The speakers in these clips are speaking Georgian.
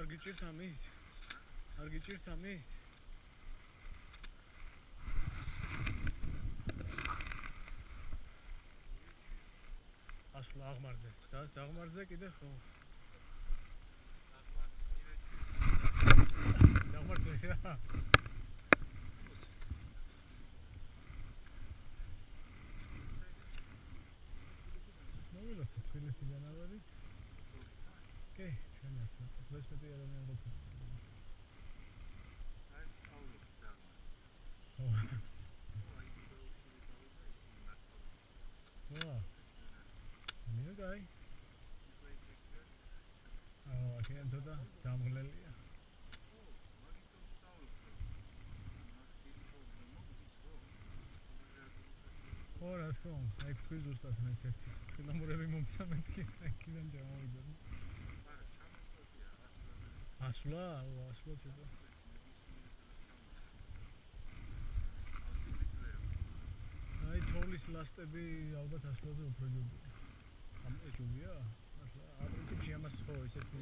გიჭირთ ამით? არ გიჭირთ ამით? ასლა აღმარძეს. დაღმარძე კიდე ხო? დაღმარძე რა? მოვილოცეთ თბილისიდან ავარით. კი, ჩვენ ერთად. დღეს მეტი ადამიანი ყოფილა. Minugай. Აქედან ცოტა დამღლელია. ხო, რა თქმა უნდა, აი თქვი ზუსტად მეც ერთი თხილამურები მომცა მეთქი, აქედან ჩამოვიდა. ასვლა ცოტა. აი თოვლის ლასტები ალბათ ასვლაზე უფრო ჯობია. ამ ეს ჯობია? ახლა პრინციპში ამას ხო ესეთი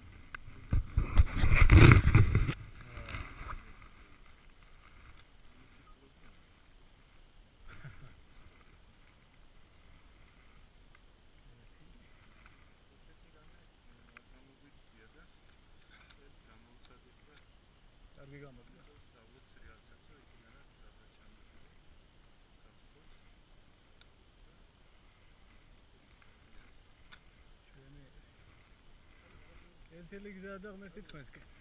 კარგი გამოდგა. Ერთი ლიგზაა და ღმერთი თქვენსკენ.